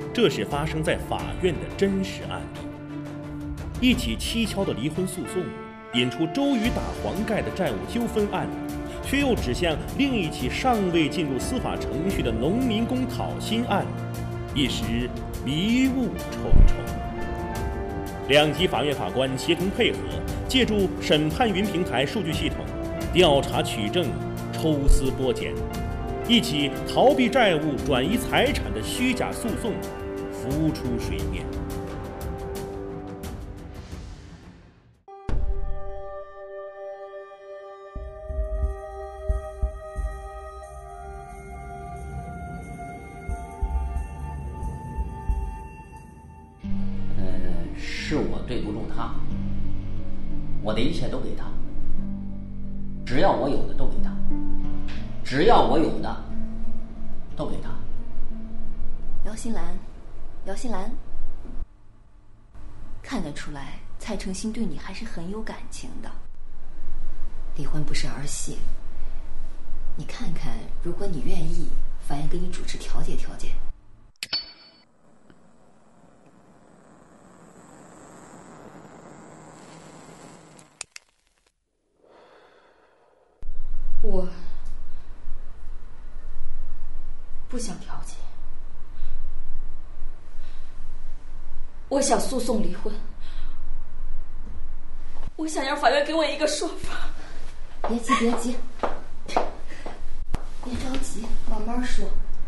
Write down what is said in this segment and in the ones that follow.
这是发生在法院的真实案例。一起蹊跷的离婚诉讼，引出周瑜打黄盖的债务纠纷案，却又指向另一起尚未进入司法程序的农民工讨薪案，一时迷雾重重。两级法院法官协同配合，借助审判云平台数据系统，调查取证，抽丝剥茧，一起逃避债务、转移财产的虚假诉讼浮出水面。 是我对不住他，我的一切都给他，只要我有的都给他，只要我有的都给他。 姚新兰，姚新兰，看得出来蔡成新对你还是很有感情的。离婚不是儿戏，你看看，如果你愿意，法院给你主持调解调解。我不想调解，我想诉讼离婚，我想让法院给我一个说法。别急，别急，别着急，慢慢说。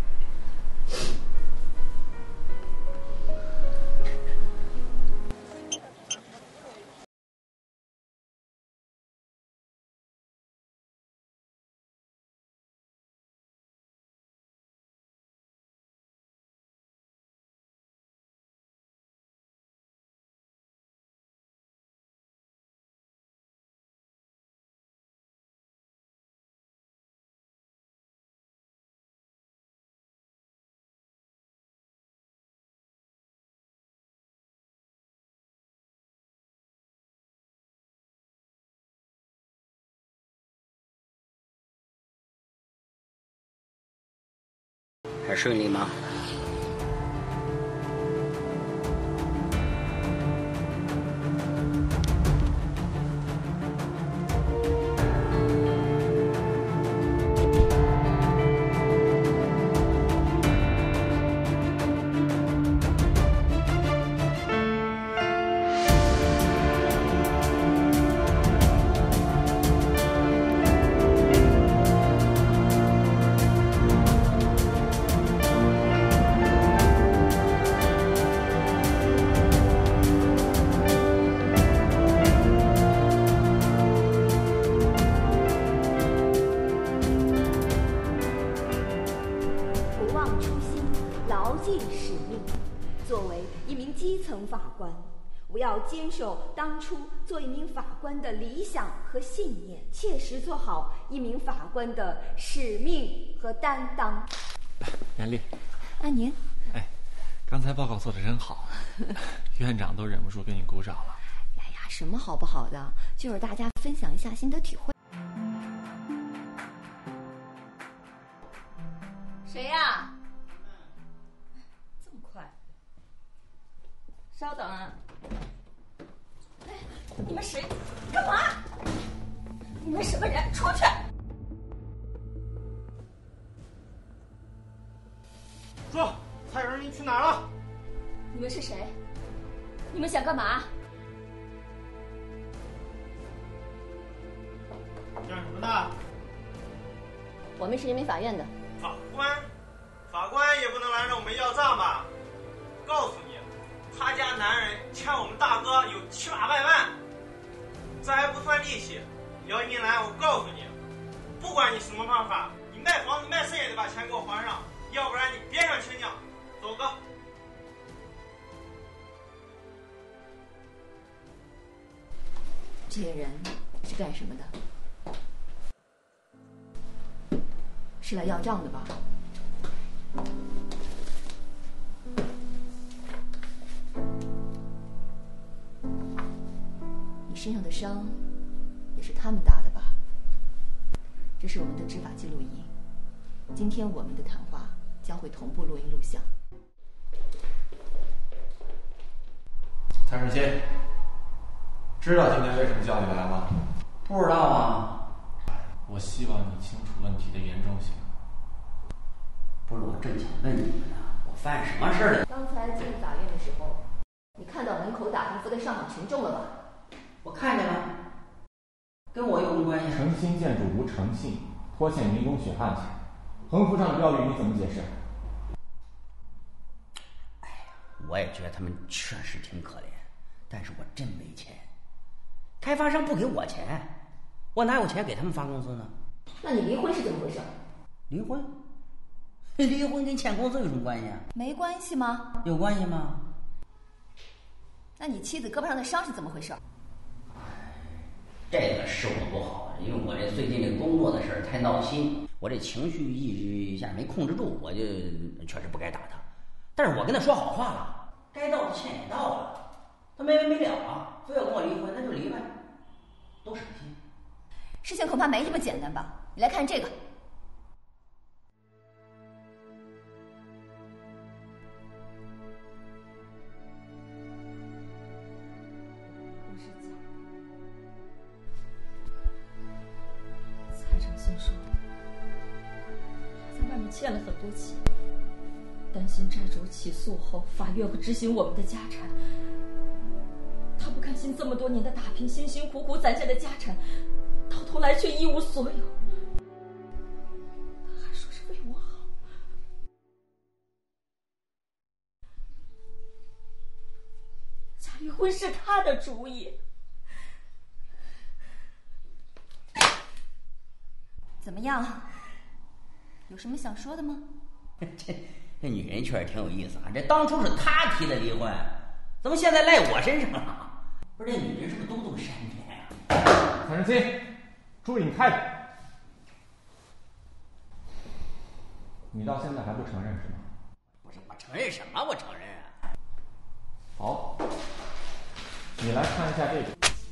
还顺利吗？ 我要坚守当初做一名法官的理想和信念，切实做好一名法官的使命和担当。 袁丽， 您， 刚才报告做得真好，院长都忍不住给你鼓掌了。 哎呀，什么好不好的，就是大家分享一下心得体会。谁呀？这么快？稍等啊！你们谁？干嘛？你们什么人？出去！ 说，蔡人，你去哪儿了？ 你们是谁？你们想干嘛？ 干什么的？ 我们是人民法院的。 法官也不能来让我们要账吧？告诉你，他家男人欠我们大哥有700-800万，这还不算利息。姚金兰，我告诉你，不管你什么办法，你卖房子卖肾也得把钱给我还上，要不然你别想清静。走哥。 这些人是干什么的？是来要账的吧？你身上的伤也是他们打的吧？这是我们的执法记录仪，今天我们的谈话将会同步录音录像。 蔡世新，知道今天为什么叫你来吗？ 不知道啊。 我希望你清楚问题的严重性。 不是，我正想问你们呢，我犯什么事了？ 刚才进法院的时候，你看到门口打横幅的上访群众了吧？ 我看见了，跟我有什么关系？ 诚心建筑无诚信，拖欠民工血汗钱，横幅上的标语你怎么解释？ 哎呀，我也觉得他们确实挺可怜，但是我真没钱，开发商不给我钱，我哪有钱给他们发工资呢？ 那你离婚是怎么回事？ 离婚？离婚跟欠工资有什么关系啊？ 没关系吗？ 有关系吗？ 那你妻子胳膊上的伤是怎么回事？ 这个是我不好，因为我这最近这工作的事儿太闹心，我这情绪一下没控制住，我就确实不该打他。但是我跟他说好话了，该道的歉也道了，他没完没了啊，非要跟我离婚，那就离呗，多省心。 事情恐怕没这么简单吧？你来看这个。 蔡诚信说，他在外面欠了很多钱，担心债主起诉后法院会执行我们的家产。他不甘心这么多年的打拼，辛辛苦苦攒下的家产，到头来却一无所有。他还说是为我好。假离婚是他的主意。 怎么样？有什么想说的吗？ 这女人确实挺有意思啊！这当初是她提的离婚，怎么现在赖我身上了？不是，这女人是不是都懂善变啊？ 蔡世新，注意你态度。你到现在还不承认是吗？ 不是，我承认什么？我承认啊。 好，你来看一下这个。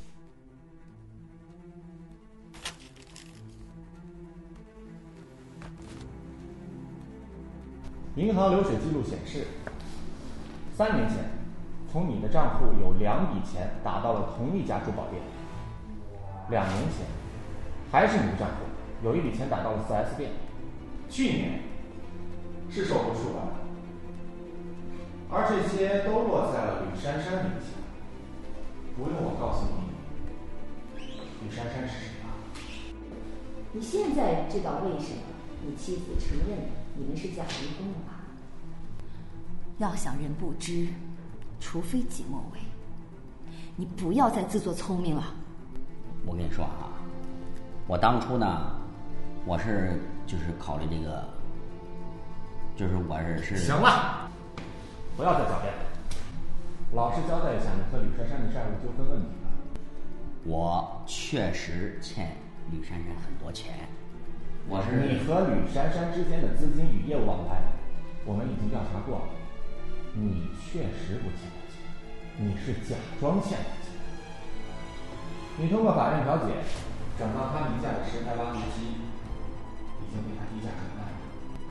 银行流水记录显示，3年前，从你的账户有2笔钱打到了同一家珠宝店。2年前，还是你的账户有1笔钱打到了4S店。去年是售后处罚，而这些都落在了吕珊珊名下。不用我告诉你，吕珊珊是谁吧？ 你现在知道为什么你妻子承认你们是假离婚了吧？要想人不知，除非己莫为。你不要再自作聪明了。 我跟你说啊，我当初呢，我是考虑这个，我是行了，不要再狡辩了，老实交代一下你和吕珊珊的债务纠纷问题吧。 我确实欠吕珊珊很多钱。 你和吕珊珊之间的资金与业务往来，我们已经调查过了。你确实不欠他钱，你是假装欠他钱。你通过法院调解，转到他名下的10台挖掘机已经被他低价转卖了。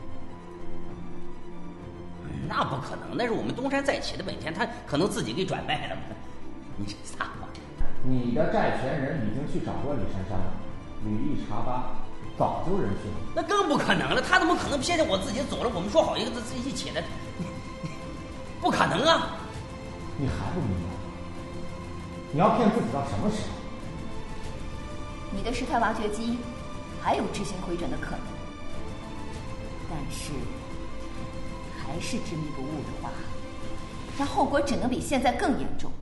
那不可能，那是我们东山再起的本钱，他可能自己给转卖了吗？你这撒谎！ 你的债权人已经去找过李珊珊了，履历查发，早就人去了。 那更不可能了，他怎么可能现在我自己走了？我们说好一个一起的，不可能啊！ 你还不明白？你要骗自己到什么时候？ 你的10台挖掘机还有执行回转的可能，但是还是执迷不悟的话，那后果只能比现在更严重。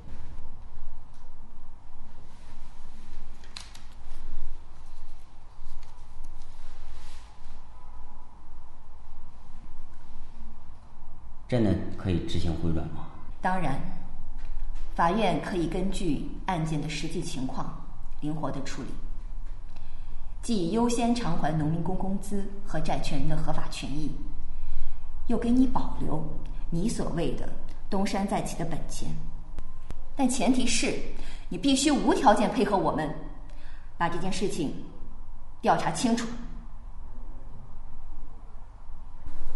真的可以执行回转吗？ 当然，法院可以根据案件的实际情况灵活地处理，既优先偿还农民工工资和债权人的合法权益，又给你保留你所谓的东山再起的本钱。但前提是你必须无条件配合我们，把这件事情调查清楚。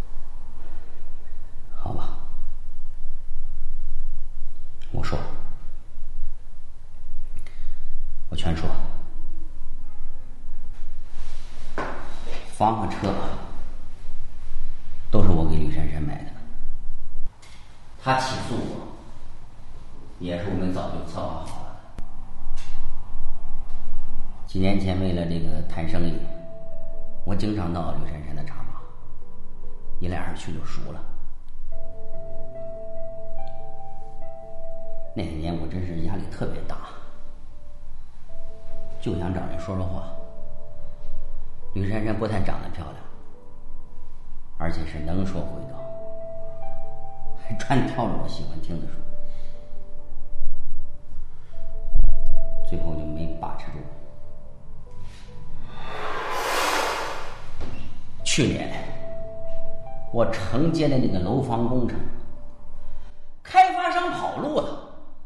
好吧，我说房和车都是我给吕珊珊买的，她起诉我也是我们早就策划好了的。几年前为了这个谈生意，我经常到吕珊珊的茶坊，一来二去就熟了。那年我真是压力特别大，就想找人说说话。吕珊珊不但长得漂亮，而且是能说会道，还专挑着我喜欢听的书，最后就没把持住。去年我承接的那个楼房工程，开发商跑路了，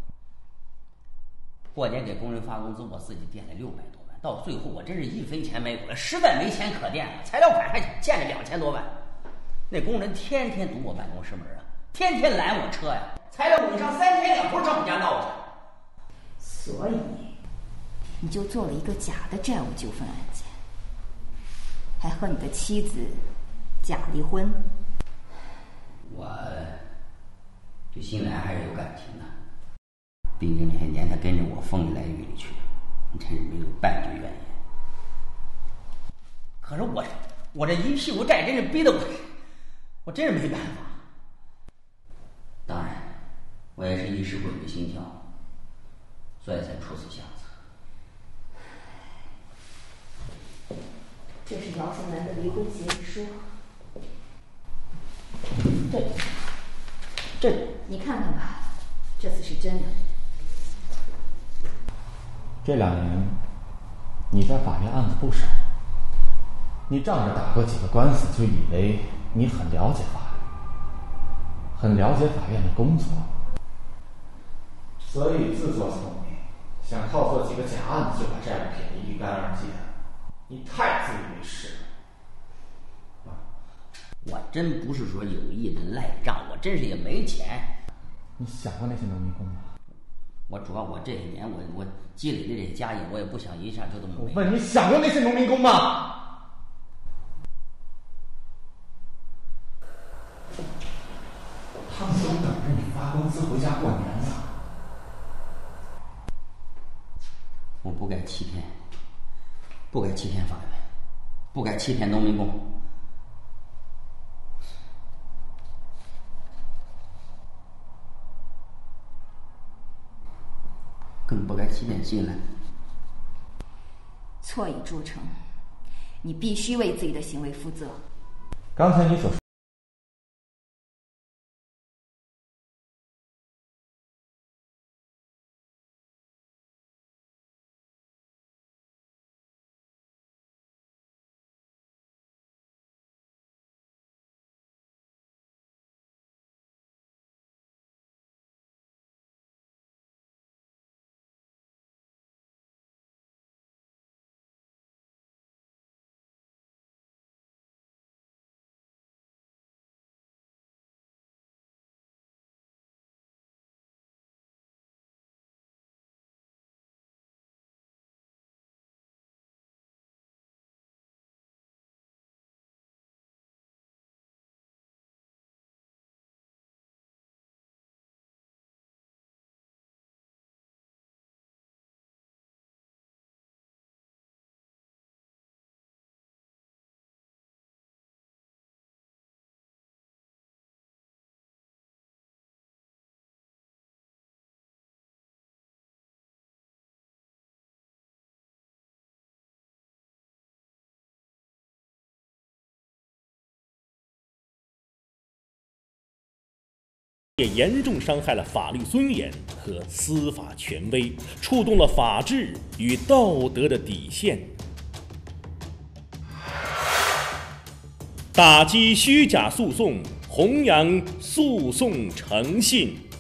过年给工人发工资，我自己垫了600多万，到最后我真是一分钱没有了，实在没钱可垫了，材料款还欠了2000多万。那工人天天堵我办公室门啊，天天拦我车呀，材料滚上3天2头上我家闹去。 所以你就做了一个假的债务纠纷案件，还和你的妻子假离婚。 我对新兰还是有感情的，毕竟这些年他跟着我风里来雨里去，真是没有半句怨言。可是我这一屁股债真是逼得我真是没办法。当然我也是一时鬼迷心窍，所以才出此下策。 这是姚松兰的离婚协议书，这你看看吧，这次是真的。 这2年你在法院案子不少，你仗着打过几个官司就以为你很了解法律，很了解法院的工作，所以自作聪明，想靠做几个假案子就把债务撇得一干二净，你太自以为是了。 我真不是说有意的赖账，我真是也没钱。 你想过那些农民工吗？ 我主要我这些年我积累的这些家业，我也不想一下就这么没。 我问你想过那些农民工吗？他们都等着你发工资回家过年呢。 我不该欺骗，不该欺骗法院，不该欺骗农民工。更不该欺骗新兰。 错已铸成，你必须为自己的行为负责。 刚才你所说也严重伤害了法律尊严和司法权威，触动了法治与道德的底线。打击虚假诉讼，弘扬诉讼诚信。